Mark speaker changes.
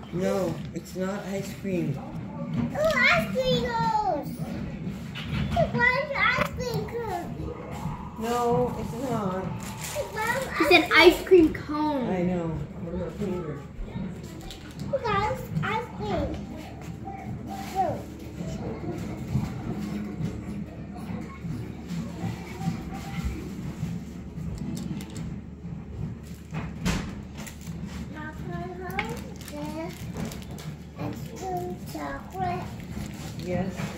Speaker 1: No, it's not ice cream.
Speaker 2: Oh, ice cream goes. Where's ice cream cone?
Speaker 1: No, it's not.
Speaker 3: It's an ice cream cone.
Speaker 1: I know. What about finger?
Speaker 2: Look, guys, ice cream. Look. Chocolate.
Speaker 1: Yes.